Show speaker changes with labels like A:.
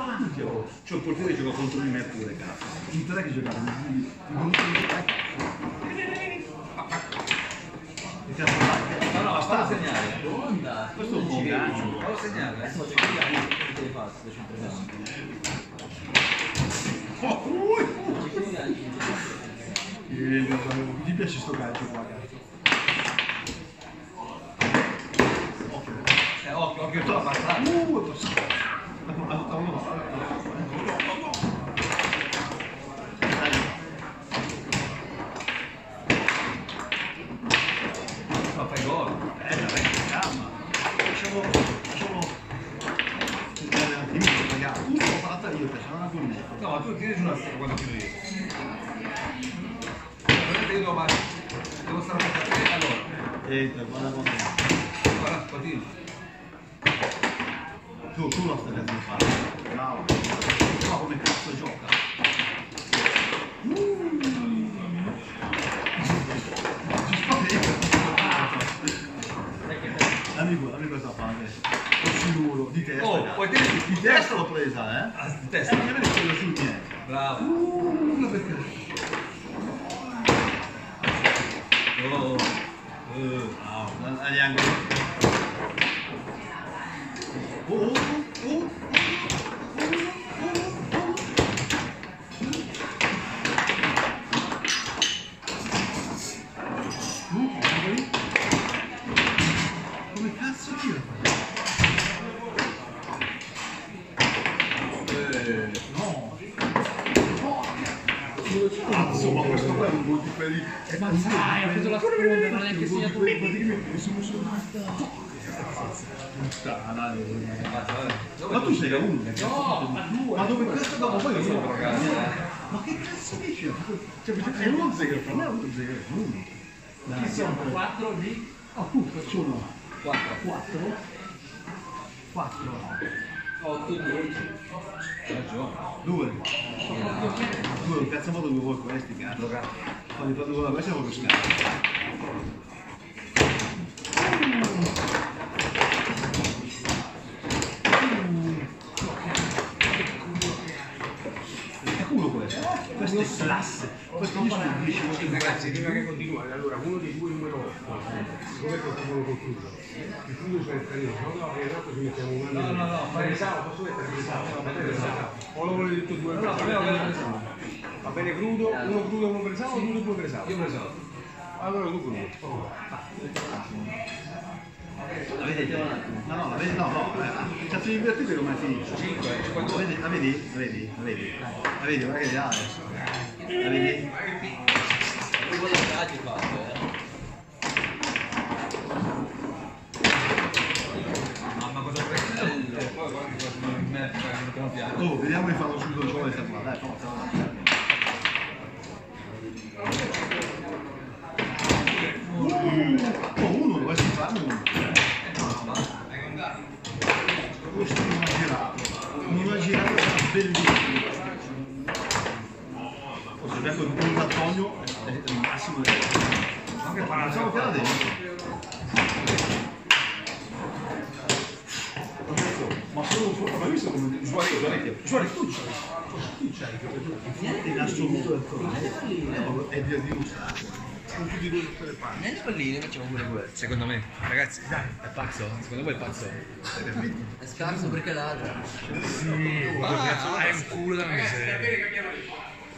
A: C'è un portiere che gioca contro di me pure, cazzo. Non te che giocare?
B: No, sta a segnare.
A: Questo è un po' gancio.
B: Fallo segnare.
A: Ti piace sto calcio qua, cazzo?
B: Occhio, tu abbastanza.
A: È passato.
B: Ma fai gol.
A: Dai, calma. Facciamo l'ho fatta io, facciamo una gonnetta.
B: No, ma tu tiri su una stella quando chiudo io. Io devo stare a te, allora.
A: Guarda come.
B: Guarda, continua.
A: Tu lo stai facendo fare. Bravo. Ma come cazzo gioca? Dammi questa parte. Sicuro, di testa.
B: Oh, puoi tenere
A: di testa l'ho presa, eh?
B: Ah, di testa.
A: Mi avete preso su di me.
B: Bravo.
A: Agli angoli. Come cazzo tira? No. Cazzo, ma questo qua è un gol di quelli.
C: Ma sai, ha preso la sponda, non è che segnato un
A: ma tu sei a uno?
C: No, ma due.
A: Ma dove cazzo no? Ma poi io sono
B: ragazzi.
A: ma che cazzo dici? Cioè, è uno zero, per me è uno zero, uno.
C: Chi sono? 4 di...
A: Appunto, sono
B: 4. 8, 10. Hai ragione.
A: 2. Un cazzo modo 2 gol questi, cazzo. Quando fanno gol a me siamo pescati. Questo è classe, questo io sono 10
D: ragazzi, prima che continuare, allora uno dei due numero 8, siccome è proprio concluso, il punto sono il carino, se no no, che l'altro ci mettiamo un anno.
B: No, fai
D: Pensavo, posso mettere pensavo, o lo volete tutti e due?
B: No,
D: va bene crudo, uno crudo e uno presato, o due presato?
B: io ho preso.
D: Allora tu crudo.
A: La vedete? No, la vedi? No, cazzo di invertite come finisce?
B: 5,
A: La vedi? La vedi, guarda che là adesso. La vedi?
B: Mamma cosa prende? Poi guarda che cosa mi mette, non piano.
A: Oh, vediamo di farlo subito il gol e sta qua, dai, forza. Uno dovresti farne uno. Questo non ha girato, era bellissimo. Se becco il punto Antonio è il massimo del anche pensavo che era dentro. Ma solo, ma visto come Suarez tu c'hai in assoluto del torneo è di dimostrato. Con tutti e due tutte le parti.
C: Nelle palline facciamo pure quello.
B: Secondo me, ragazzi, dai, è pazzo? Secondo voi è pazzo?
C: È scarso perché ladra.
B: Sì, è un culo da miseria.